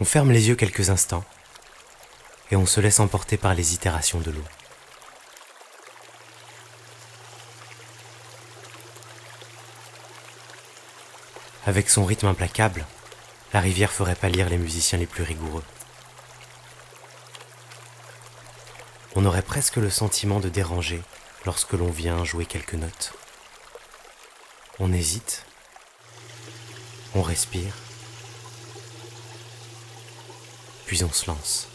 On ferme les yeux quelques instants et on se laisse emporter par les itérations de l'eau. Avec son rythme implacable, la rivière ferait pâlir les musiciens les plus rigoureux. On aurait presque le sentiment de déranger lorsque l'on vient jouer quelques notes. On hésite, on respire, puis on se lance.